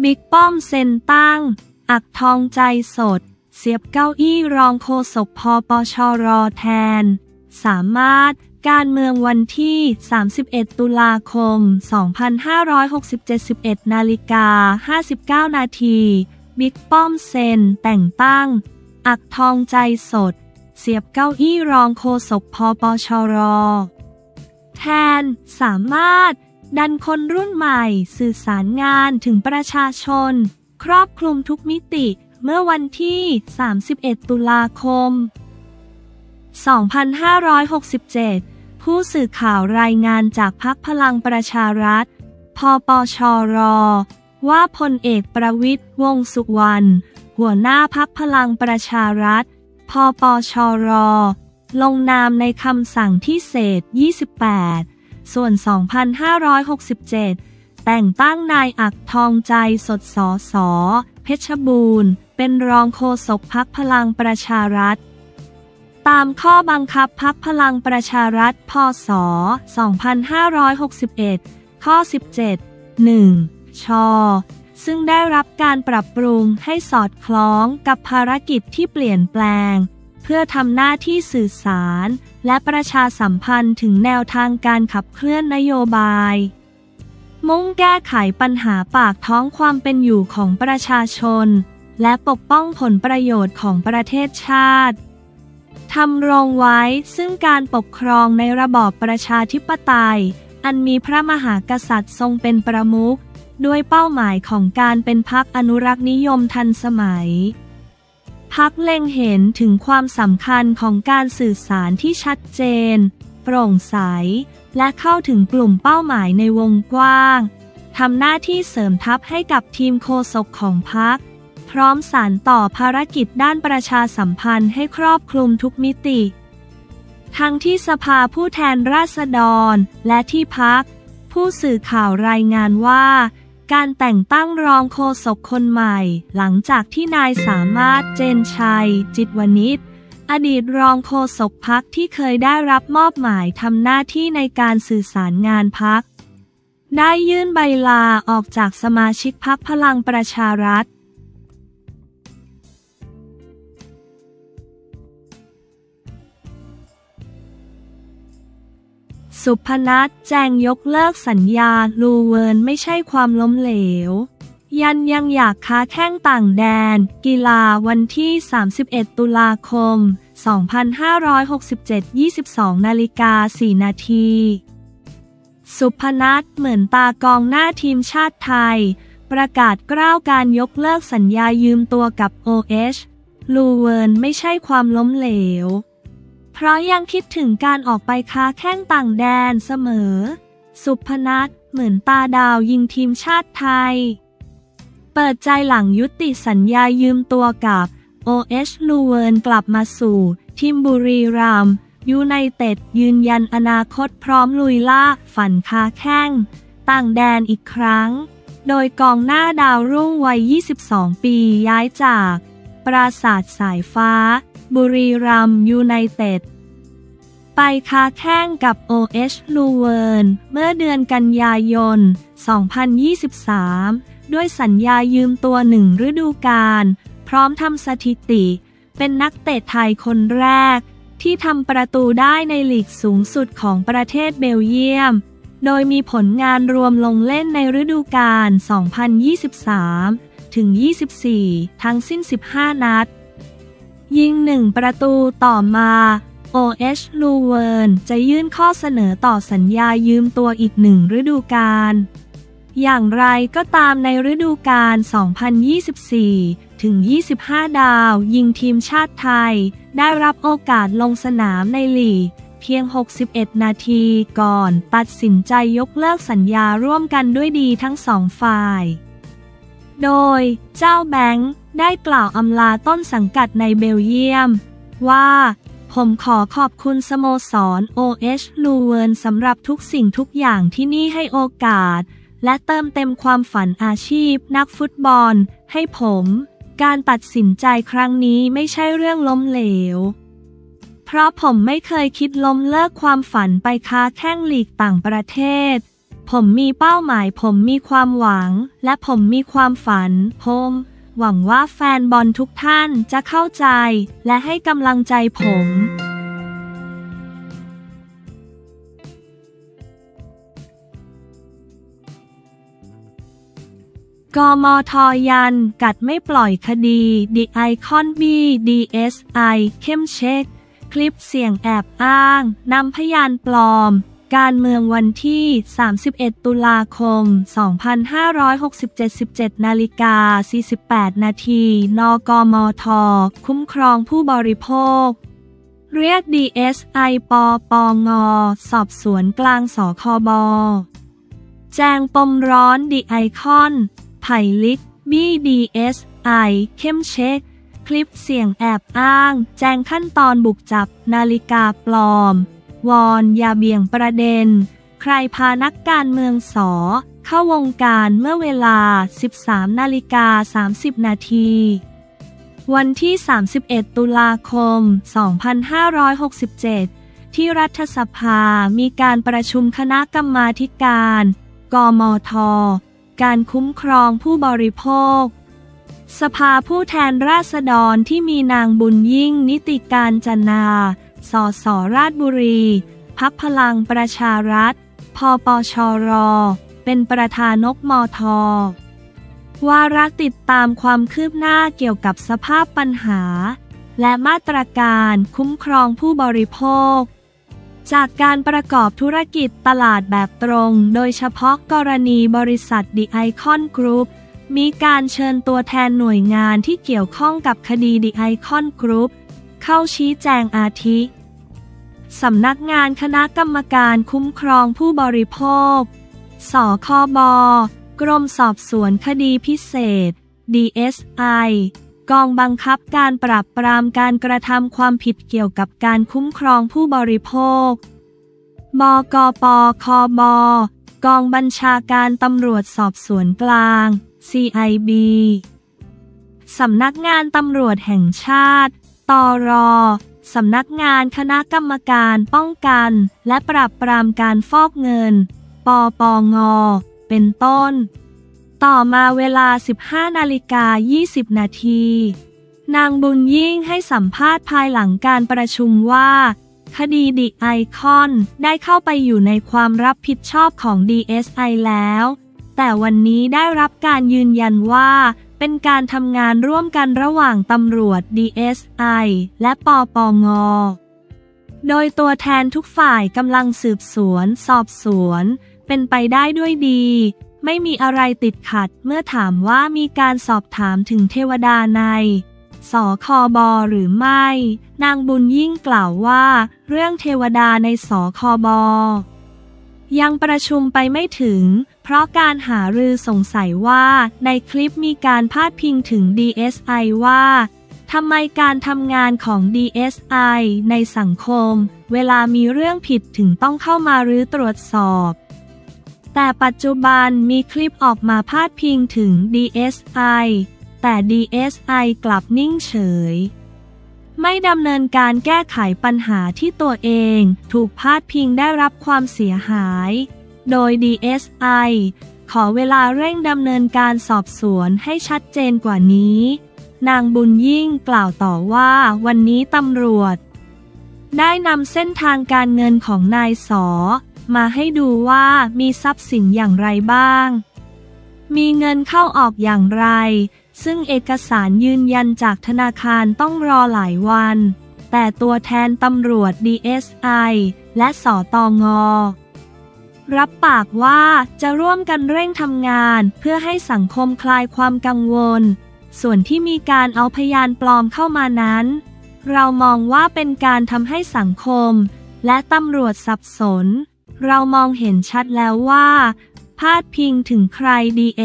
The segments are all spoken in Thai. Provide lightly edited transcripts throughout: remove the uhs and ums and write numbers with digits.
บิ๊กป้อมเซ็นตั้งอักทองใจสดเสียบเก้าอี้รองโฆษกพปชร.แทนสามารถการเมืองวันที่31ตุลาคม2567 11:59 นาทีบิ๊กป้อมเซ็นแต่งตั้งอักทองใจสดเสียบเก้าอี้รองโฆษกพปชร.แทนสามารถดันคนรุ่นใหม่สื่อสารงานถึงประชาชนครอบคลุมทุกมิติเมื่อวันที่31ตุลาคม2567ผู้สื่อข่าวรายงานจากพรรคพลังประชารัฐพปชร.ว่าพลเอกประวิตรวงษ์สุวรรณหัวหน้าพรรคพลังประชารัฐพปชร.ลงนามในคำสั่งที่เศษ28ส่วน2567แต่งตั้งนายอักทองใจสดสส.เพชรบูรณ์เป็นรองโฆษกพรรคพลังประชารัฐตามข้อบังคับพรรคพลังประชารัฐพ.ศ. 2561 ข้อ 17 1 ช.ซึ่งได้รับการปรับปรุงให้สอดคล้องกับภารกิจที่เปลี่ยนแปลงเพื่อทำหน้าที่สื่อสารและประชาสัมพันธ์ถึงแนวทางการขับเคลื่อนนโยบายมุ่งแก้ไขปัญหาปากท้องความเป็นอยู่ของประชาชนและปกป้องผลประโยชน์ของประเทศชาติทำรงไว้ซึ่งการปกครองในระบอบประชาธิปไตยอันมีพระมหากษัตริย์ทรงเป็นประมุขด้วยเป้าหมายของการเป็นพรรคอนุรักษ์นิยมทันสมัยพรรคเล็งเห็นถึงความสำคัญของการสื่อสารที่ชัดเจนโปร่งใสและเข้าถึงกลุ่มเป้าหมายในวงกว้างทำหน้าที่เสริมทัพให้กับทีมโฆษกของพรรคพร้อมสานต่อภารกิจด้านประชาสัมพันธ์ให้ครอบคลุมทุกมิติทั้งที่สภาผู้แทนราษฎรและที่พรรคผู้สื่อข่าวรายงานว่าการแต่งตั้งรองโฆษกคนใหม่หลังจากที่นายสามารถเจนชัยจิตวณิชอดีตรองโฆษกพรรคที่เคยได้รับมอบหมายทำหน้าที่ในการสื่อสารงานพรรคได้ยื่นใบลาออกจากสมาชิกพรรคพลังประชารัฐสุพนัทแจงยกเลิกสัญญาลูเวิร์นไม่ใช่ความล้มเหลวยังอยากค้าแข้งต่างแดนกีฬาวันที่31ตุลาคม2567 22:04 นาทีสุพนัทเหมือนตากองหน้าทีมชาติไทยประกาศกล้าวการยกเลิกสัญญายืมตัวกับ OH ลูเวิร์นไม่ใช่ความล้มเหลวเพราะยังคิดถึงการออกไปค้าแข้งต่างแดนเสมอสุพนัทเหมือนตาดาวยิงทีมชาติไทยเปิดใจหลังยุติสัญญายืมตัวกับ OH ลูเวิร์นกลับมาสู่ทีมบุรีรัมย์ยูไนเต็ดยืนยันอนาคตพร้อมลุยล่าฝันค้าแข้งต่างแดนอีกครั้งโดยกองหน้าดาวรุ่งวัย22 ปีย้ายจากปราสาทสายฟ้าบุรีรัมย์ยูไนเต็ดไปค้าแข้งกับ OH ลูเวิร์นเมื่อเดือนกันยายน 2023 ด้วยสัญญายืมตัว1 ฤดูกาลพร้อมทำสถิติเป็นนักเตะไทยคนแรกที่ทำประตูได้ในลีกสูงสุดของประเทศเบลเยียมโดยมีผลงานรวมลงเล่นในฤดูกาล 2023-24 ทั้งสิ้น 15 นัดยิง1 ประตูต่อมา OH ลูเวิร์นจะยื่นข้อเสนอต่อสัญญายืมตัวอีก1 ฤดูกาลอย่างไรก็ตามในฤดูกาล 2024-25 ดาวยิงทีมชาติไทยได้รับโอกาสลงสนามในลีกเพียง 61 นาทีก่อนตัดสินใจยกเลิกสัญญาร่วมกันด้วยดีทั้ง2 ฝ่ายโดยเจ้าแบงค์ได้กล่าวอำลาต้นสังกัดในเบลเยียมว่าผมขอขอบคุณสโมสร OH ลูเวิร์นสำหรับทุกสิ่งทุกอย่างที่นี่ให้โอกาสและเติมเต็มความฝันอาชีพนักฟุตบอลให้ผมการตัดสินใจครั้งนี้ไม่ใช่เรื่องล้มเหลวเพราะผมไม่เคยคิดล้มเลิกความฝันไปค้าแข้งลีกต่างประเทศผมมีเป้าหมายผมมีความหวังและผมมีความฝันผมหวังว่าแฟนบอลทุกท่านจะเข้าใจและให้กำลังใจผมกมท.ยันกัดไม่ปล่อยคดีดิไอคอนบีDSI เข้มเช็คคลิปเสียงแอบอ้างนำพยานปลอมการเมืองวันที่ 31 ตุลาคม 2567 17:48 นาทีนกมท.คุ้มครองผู้บริโภคเรียก DSI ปปง.สอบสวนกลางสคบ.แจงปมร้อนดิไอคอนไผ่ลิกBDSI เข้มเช็คคลิปเสียงแอบอ้างแจ้งขั้นตอนบุกจับนาฬิกาปลอมวอนอย่าเบี่ยงประเด็นใครพานักการเมืองสอเข้าวงการเมื่อเวลา 13:30 นาทีวันที่ 31 ตุลาคม 2567 ที่รัฐสภามีการประชุมคณะกรรมาธิการกมท.การคุ้มครองผู้บริโภคสภาผู้แทนราษฎรที่มีนางบุญยิ่งนิติการจนาสส.ราชบุรีพรรคพลังประชารัฐพปชร.เป็นประธานกมท.วาระติดตามความคืบหน้าเกี่ยวกับสภาพปัญหาและมาตรการคุ้มครองผู้บริโภคจากการประกอบธุรกิจตลาดแบบตรงโดยเฉพาะกรณีบริษัทดิไอคอนกรุ๊ปมีการเชิญตัวแทนหน่วยงานที่เกี่ยวข้องกับคดีดิไอคอนกรุ๊ปเข้าชี้แจงอาทิสำนักงานคณะกรรมการคุ้มครองผู้บริโภคสคบ.กรมสอบสวนคดีพิเศษ DSI กองบังคับการปราบปรามการกระทำความผิดเกี่ยวกับการคุ้มครองผู้บริโภคบกปคบ.กองบัญชาการตำรวจสอบสวนกลาง CIB สำนักงานตำรวจแห่งชาติตร.สำนักงานคณะกรรมการป้องกันและปราบปรามการฟอกเงินปปง.เป็นต้นต่อมาเวลา 15:20 นาทีนางบุญยิ่งให้สัมภาษณ์ภายหลังการประชุมว่าคดีดิไอคอนได้เข้าไปอยู่ในความรับผิดชอบของ DSI แล้วแต่วันนี้ได้รับการยืนยันว่าเป็นการทำงานร่วมกันระหว่างตำรวจ DSI และปปง.โดยตัวแทนทุกฝ่ายกำลังสืบสวนสอบสวนเป็นไปได้ด้วยดีไม่มีอะไรติดขัดเมื่อถามว่ามีการสอบถามถึงเทวดาในสคบ.หรือไม่นางบุญยิ่งกล่าวว่าเรื่องเทวดาในสคบ.ยังประชุมไปไม่ถึงเพราะการหารือสงสัยว่าในคลิปมีการพาดพิงถึง DSI ว่าทำไมการทำงานของ DSI ในสังคมเวลามีเรื่องผิดถึงต้องเข้ามารื้อตรวจสอบแต่ปัจจุบันมีคลิปออกมาพาดพิงถึง DSI แต่ DSI กลับนิ่งเฉยไม่ดำเนินการแก้ไขปัญหาที่ตัวเองถูกพาดพิงได้รับความเสียหายโดย DSI ขอเวลาเร่งดำเนินการสอบสวนให้ชัดเจนกว่านี้นางบุญยิ่งกล่าวต่อว่าวันนี้ตำรวจได้นำเส้นทางการเงินของนายสอมาให้ดูว่ามีทรัพย์สินอย่างไรบ้างมีเงินเข้าออกอย่างไรซึ่งเอกสารยืนยันจากธนาคารต้องรอหลายวันแต่ตัวแทนตำรวจ DSI และสตง.รับปากว่าจะร่วมกันเร่งทำงานเพื่อให้สังคมคลายความกังวลส่วนที่มีการเอาพยานปลอมเข้ามานั้นเรามองว่าเป็นการทำให้สังคมและตำรวจสับสนเรามองเห็นชัดแล้วว่าพาดพิงถึงใคร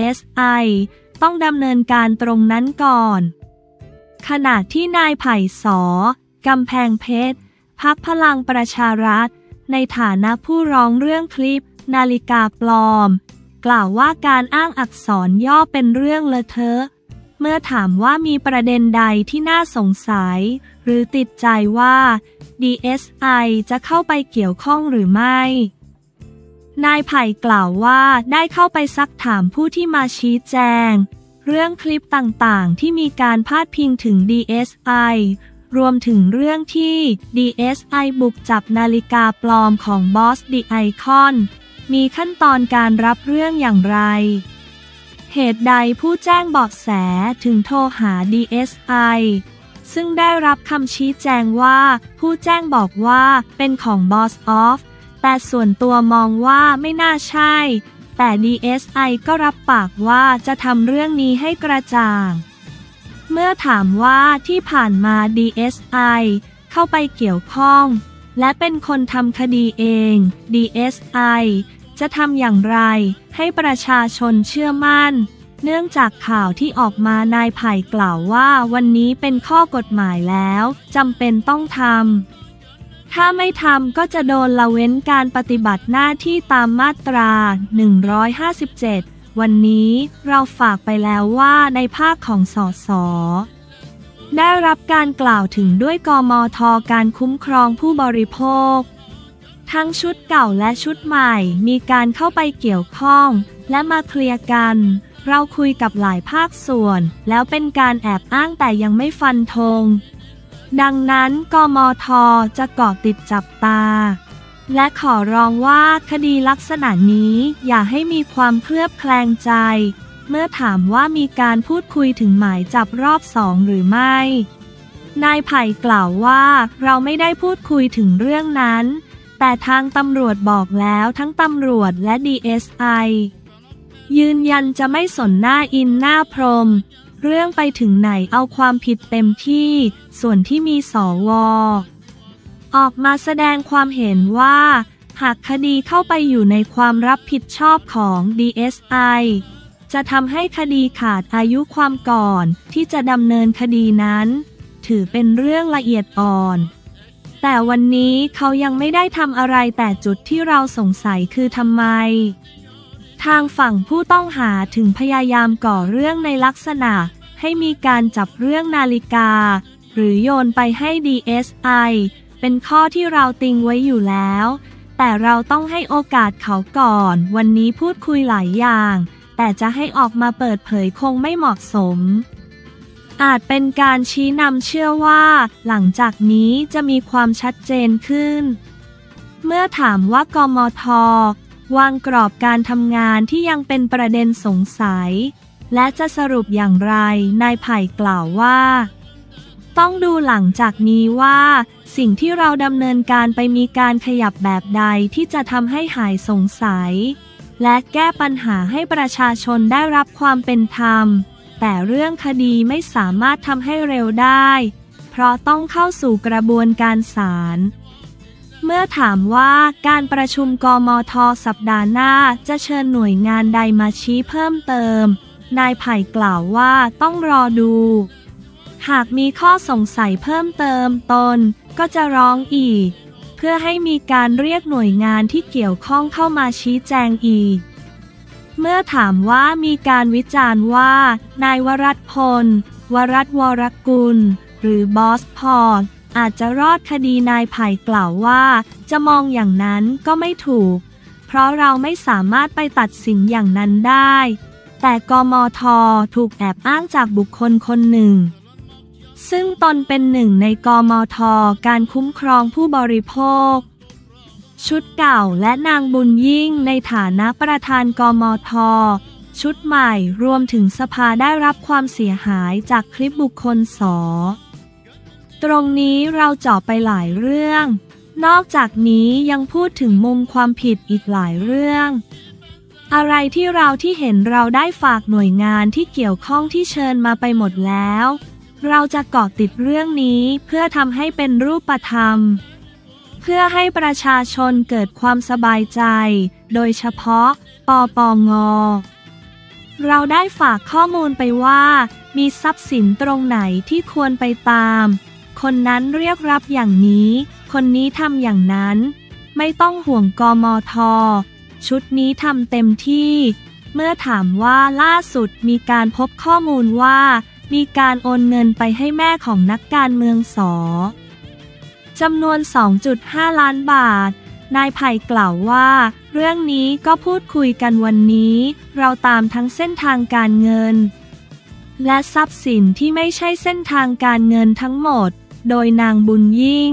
DSI ต้องดำเนินการตรงนั้นก่อนขณะที่นายไผ่สกำแพงเพชรพรรคพลังประชารัฐในฐานะผู้ร้องเรื่องคลิปนาฬิกาปลอมกล่าวว่าการอ้างอักษรย่อเป็นเรื่องเลอะเทอะเมื่อถามว่ามีประเด็นใดที่น่าสงสัยหรือติดใจว่า DSI จะเข้าไปเกี่ยวข้องหรือไม่นายไผ่กล่าวว่าได้เข้าไปซักถามผู้ที่มาชี้แจงเรื่องคลิปต่างๆที่มีการพาดพิงถึง DSI รวมถึงเรื่องที่ DSI บุกจับนาฬิกาปลอมของบอสดิไอคอนมีขั้นตอนการรับเรื่องอย่างไรเหตุใดผู้แจ้งเบาะแสถึงโทรหา DSI ซึ่งได้รับคำชี้แจงว่าผู้แจ้งบอกว่าเป็นของ Boss Off แต่ส่วนตัวมองว่าไม่น่าใช่แต่ DSI ก็รับปากว่าจะทำเรื่องนี้ให้กระจ่างเมื่อถามว่าที่ผ่านมา DSI เข้าไปเกี่ยวข้องและเป็นคนทำคดีเอง DSI จะทำอย่างไรให้ประชาชนเชื่อมั่นเนื่องจากข่าวที่ออกมานายไผ่กล่าวว่าวันนี้เป็นข้อกฎหมายแล้วจำเป็นต้องทำถ้าไม่ทำก็จะโดนละเว้นการปฏิบัติหน้าที่ตามมาตรา 157 วันนี้เราฝากไปแล้วว่าในภาคของสส.ได้รับการกล่าวถึงด้วยกมท.การคุ้มครองผู้บริโภคทั้งชุดเก่าและชุดใหม่มีการเข้าไปเกี่ยวข้องและมาเคลียร์กันเราคุยกับหลายภาคส่วนแล้วเป็นการแอบอ้างแต่ยังไม่ฟันธงดังนั้นกมท.จะเกาะติดจับตาและขอร้องว่าคดีลักษณะนี้อย่าให้มีความเคลือบแคลงใจเมื่อถามว่ามีการพูดคุยถึงหมายจับรอบ2หรือไม่นายไผ่กล่าวว่าเราไม่ได้พูดคุยถึงเรื่องนั้นแต่ทางตำรวจบอกแล้วทั้งตำรวจและ DSI ยืนยันจะไม่สนหน้าอินหน้าพรมเรื่องไปถึงไหนเอาความผิดเต็มที่ส่วนที่มีสว.ออกมาแสดงความเห็นว่าหากคดีเข้าไปอยู่ในความรับผิดชอบของ DSI จะทำให้คดีขาดอายุความก่อนที่จะดำเนินคดีนั้นถือเป็นเรื่องละเอียดอ่อนแต่วันนี้เขายังไม่ได้ทำอะไรแต่จุดที่เราสงสัยคือทำไมทางฝั่งผู้ต้องหาถึงพยายามก่อเรื่องในลักษณะให้มีการจับเรื่องนาฬิกาหรือโยนไปให้ DSI เป็นข้อที่เราติงไว้อยู่แล้วแต่เราต้องให้โอกาสเขาก่อนวันนี้พูดคุยหลายอย่างแต่จะให้ออกมาเปิดเผยคงไม่เหมาะสมอาจเป็นการชี้นำเชื่อว่าหลังจากนี้จะมีความชัดเจนขึ้นเมื่อถามว่ากมท.วางกรอบการทำงานที่ยังเป็นประเด็นสงสัยและจะสรุปอย่างไรนายไผ่กล่าวว่าต้องดูหลังจากนี้ว่าสิ่งที่เราดำเนินการไปมีการขยับแบบใดที่จะทำให้หายสงสัยและแก้ปัญหาให้ประชาชนได้รับความเป็นธรรมแต่เรื่องคดีไม่สามารถทำให้เร็วได้เพราะต้องเข้าสู่กระบวนการศาลเมื่อถามว่าการประชุมกมท.สัปดาห์หน้าจะเชิญหน่วยงานใดมาชี้เพิ่มเติมนายไผ่กล่าวว่าต้องรอดูหากมีข้อสงสัยเพิ่มเติมตนก็จะร้องอีกเพื่อให้มีการเรียกหน่วยงานที่เกี่ยวข้องเข้ามาชี้แจงอีกเมื่อถามว่ามีการวิจารณ์ว่านายวรัตน์พลวรัตน์วรกุลหรือบอสพอลอาจจะรอดคดีนายไผ่กล่าวว่าจะมองอย่างนั้นก็ไม่ถูกเพราะเราไม่สามารถไปตัดสินอย่างนั้นได้แต่กมท.ถูกแอบอ้างจากบุคคลคนหนึ่งซึ่งตนเป็นหนึ่งในกมท.การคุ้มครองผู้บริโภคชุดเก่าและนางบุญยิ่งในฐานะประธานกมท.ชุดใหม่รวมถึงสภาได้รับความเสียหายจากคลิปบุคคลส.ตรงนี้เราเจาะไปหลายเรื่องนอกจากนี้ยังพูดถึงมุมความผิดอีกหลายเรื่องอะไรที่เห็นเราได้ฝากหน่วยงานที่เกี่ยวข้องที่เชิญมาไปหมดแล้วเราจะเกาะติดเรื่องนี้เพื่อทำให้เป็นรูปธรรมเพื่อให้ประชาชนเกิดความสบายใจโดยเฉพาะปปง.เราได้ฝากข้อมูลไปว่ามีทรัพย์สินตรงไหนที่ควรไปตามคนนั้นเรียกรับอย่างนี้คนนี้ทำอย่างนั้นไม่ต้องห่วงกมท.ชุดนี้ทำเต็มที่เมื่อถามว่าล่าสุดมีการพบข้อมูลว่ามีการโอนเงินไปให้แม่ของนักการเมืองส.จำนวน 2.5 ล้านบาทนายไผ่กล่าวว่าเเรื่องนี้ก็พูดคุยกันวันนี้เราตามทั้งเส้นทางการเงินและทรัพย์สินที่ไม่ใช่เส้นทางการเงินทั้งหมดโดยนางบุญยิ่ง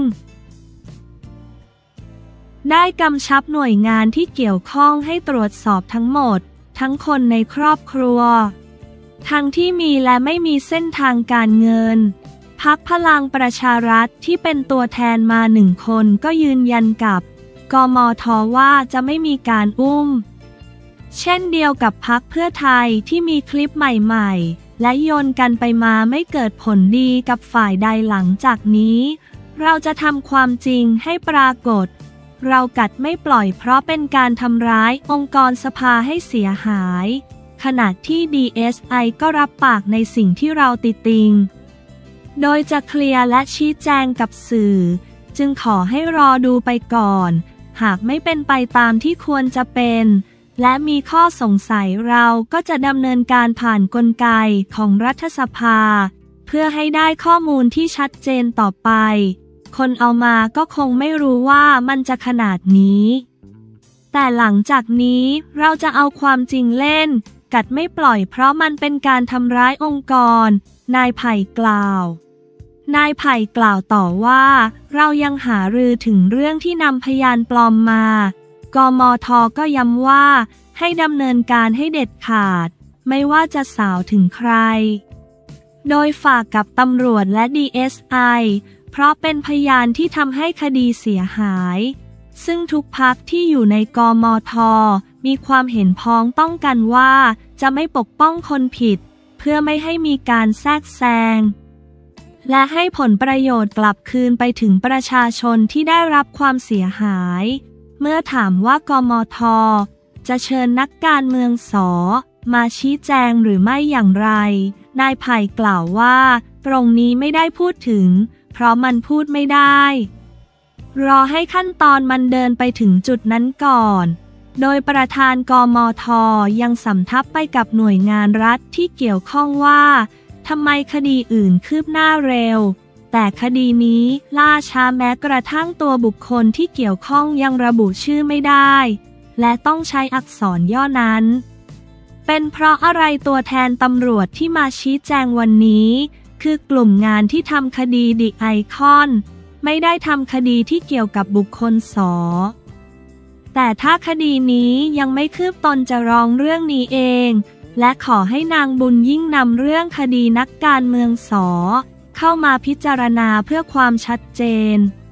ได้กำชับหน่วยงานที่เกี่ยวข้องให้ตรวจสอบทั้งหมดทั้งคนในครอบครัวทั้งที่มีและไม่มีเส้นทางการเงินพรรคพลังประชารัฐที่เป็นตัวแทนมา1 คนก็ยืนยันกับกมท.ว่าจะไม่มีการอุ้มเช่นเดียวกับพรรคเพื่อไทยที่มีคลิปใหม่ๆและโยนกันไปมาไม่เกิดผลดีกับฝ่ายใดหลังจากนี้เราจะทำความจริงให้ปรากฏเรากัดไม่ปล่อยเพราะเป็นการทำร้ายองค์กรสภาให้เสียหายขณะที่ DSI ก็รับปากในสิ่งที่เราติติงโดยจะเคลียร์และชี้แจงกับสื่อจึงขอให้รอดูไปก่อนหากไม่เป็นไปตามที่ควรจะเป็นและมีข้อสงสัยเราก็จะดำเนินการผ่านกลไกของรัฐสภาเพื่อให้ได้ข้อมูลที่ชัดเจนต่อไปคนเอามาก็คงไม่รู้ว่ามันจะขนาดนี้แต่หลังจากนี้เราจะเอาความจริงเล่นกัดไม่ปล่อยเพราะมันเป็นการทำร้ายองค์กรนายไผ่กล่าวนายไผ่กล่าวต่อว่าเรายังหารือถึงเรื่องที่นำพยานปลอมมากมท.ก็ย้ำว่าให้ดำเนินการให้เด็ดขาดไม่ว่าจะสาวถึงใครโดยฝากกับตำรวจและ DSI เพราะเป็นพยานที่ทำให้คดีเสียหายซึ่งทุกพรรคที่อยู่ในกมท.มีความเห็นพ้องต้องกันว่าจะไม่ปกป้องคนผิดเพื่อไม่ให้มีการแทรกแซงและให้ผลประโยชน์กลับคืนไปถึงประชาชนที่ได้รับความเสียหายเมื่อถามว่ากมท.จะเชิญนักการเมืองมาชี้แจงหรือไม่อย่างไรนายไผ่กล่าวว่าตรงนี้ไม่ได้พูดถึงเพราะมันพูดไม่ได้รอให้ขั้นตอนมันเดินไปถึงจุดนั้นก่อนโดยประธานกมท.ยังสำทับไปกับหน่วยงานรัฐที่เกี่ยวข้องว่าทำไมคดีอื่นคืบหน้าเร็วแต่คดีนี้ล่าช้าแม้กระทั่งตัวบุคคลที่เกี่ยวข้องยังระบุชื่อไม่ได้และต้องใช้อักษรย่อนั้นเป็นเพราะอะไรตัวแทนตำรวจที่มาชี้แจงวันนี้คือกลุ่มงานที่ทำคดีดิไอคอนไม่ได้ทำคดีที่เกี่ยวกับบุคคลแต่ถ้าคดีนี้ยังไม่คืบตนจะร้องเรื่องนี้เองและขอให้นางบุญยิ่งนำเรื่องคดีนักการเมืองเข้ามาพิจารณาเพื่อความชัดเจน